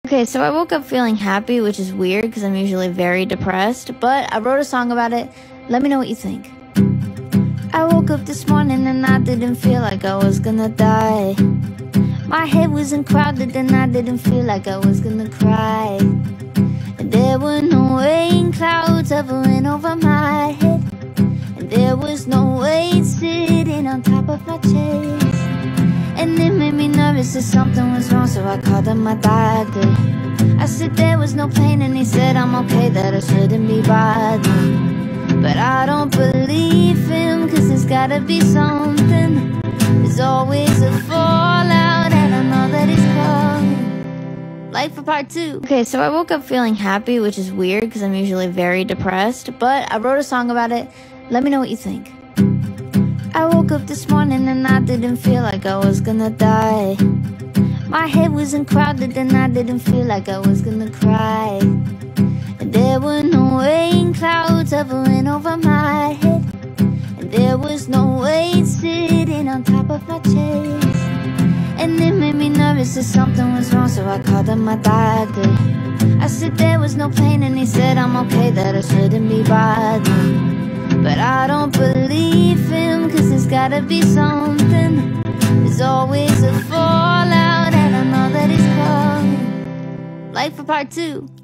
Okay, so I woke up feeling happy, which is weird because I'm usually very depressed, but I wrote a song about it. Let me know what you think. I woke up this morning and I didn't feel like I was gonna die. My head wasn't crowded and I didn't feel like I was gonna cry. And there were no rain clouds hovering over my head, and there was no weight sitting on top of my chest. And it made me nervous that something was wrong, so I called up my doctor. I said there was no pain and he said I'm okay, that I shouldn't be bothered. But I don't believe him, cause there's gotta be something. There's always a fallout and I know that he's coming. Like for part 2. Okay, so I woke up feeling happy, which is weird because I'm usually very depressed, but I wrote a song about it. Let me know what you think. I woke up this morning and I didn't feel like I was gonna die. My head wasn't crowded and I didn't feel like I was gonna cry. And there were no rain clouds hovering over my head, and there was no weight sitting on top of my chest. And it made me nervous that something was wrong, so I called up my doctor. I said there was no pain and he said I'm okay, that I shouldn't be bothered. But I don't believe him, cause there's gotta be something. There's always a fallout and I know that he's coming. Like for part 2.